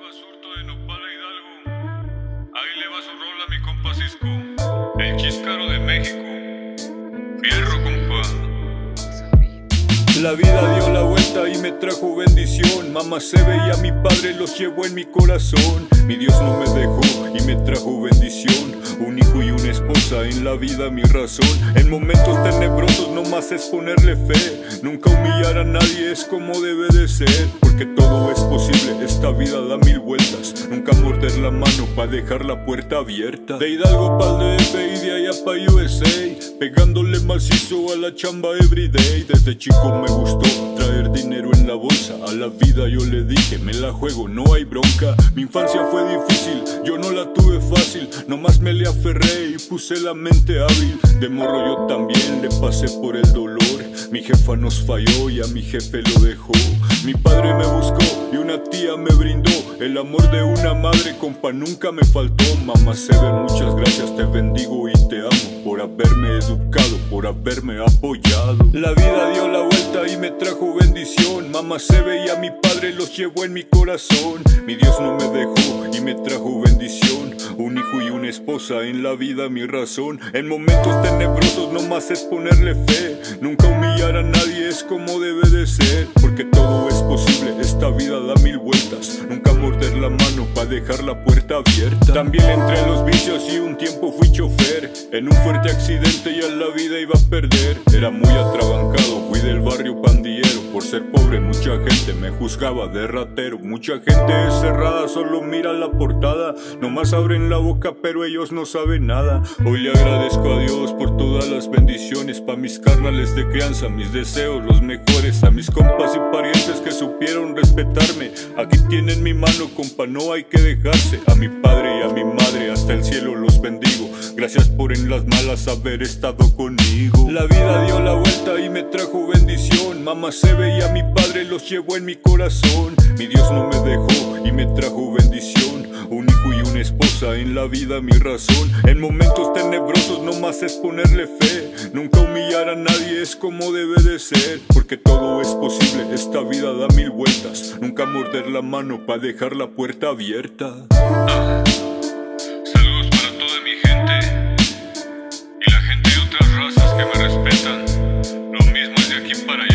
Basurto de Nopala, Hidalgo. Ahí le va su rola a mi compa Cisco, el Chíscaro de México. Fierro, compa. La vida dio la vuelta y me trajo bendición. Mamá Sebe y a mi padre los llevo en mi corazón. Mi Dios no me dejó y me trajo bendición. Un hijo y una esposa en la vida mi razón. En momentos tenebrosos no más es ponerle fe. Nunca humillar a nadie es como debe de ser. Porque todo es posible, esta vida da mil vueltas. Nunca morder la mano pa' dejar la puerta abierta. De Hidalgo pa'l DF y de allá pa' USA, pegándole macizo a la chamba everyday. Desde chico me gustó traer dinero en la bolsa. A la vida yo le dije, me la juego, no hay bronca. Mi infancia fue difícil, yo no la tuve fácil. Nomás me le aferré y puse la mente hábil. De morro yo también le pasé por el dolor. Mi jefa nos falló y a mi jefe lo dejó. Mi padre me buscó y una tía me brindó el amor de una madre, compa, nunca me faltó. Mamá Sebe, muchas gracias, te bendigo y te amo por haberme educado, por haberme apoyado. La vida dio la vuelta y me trajo bendición. Mamá Sebe y a mi padre los llevo en mi corazón. Mi Dios no me dejó y me trajo bendición. Un hijo y una esposa en la vida mi razón. En momentos tenebrosos no más es ponerle fe. Nunca humillar a nadie es como debe de ser. Porque todo es posible, esta vida da mil vueltas. Nunca morder la mano pa' dejar la puerta abierta. También entré a los vicios y un tiempo fui chofer. En un fuerte accidente ya la vida iba a perder. Era muy atrabancado, fui del barrio pandillero. Por ser pobre mucha gente me juzgaba de ratero. Mucha gente es cerrada, solo mira la portada. Nomás abren la boca pero ellos no saben nada. Hoy le agradezco a Dios por todas las bendiciones. Pa' mis carnales de crianza, mis deseos los mejores. A mis compas y parientes que supieron respetarme. Aquí tienen mi mano, compa, no hay que dejarse. A mi padre y a mi madre hasta el cielo los bendigo. Gracias por en las malas haber estado conmigo. La vida dio la vuelta y me trajo bendición. Mamá Sebe y a mi padre los llevo en mi corazón. Mi Dios no me dejó y me trajo bendición. Un hijo y una esposa en la vida mi razón. En momentos tenebrosos no más es ponerle fe. Nunca humillar a nadie es como debe de ser. Porque todo es posible, esta vida da mil vueltas. Nunca morder la mano pa' dejar la puerta abierta. Saludos para toda mi gente y la gente de otras razas que me respetan. Lo mismo es de aquí para allá.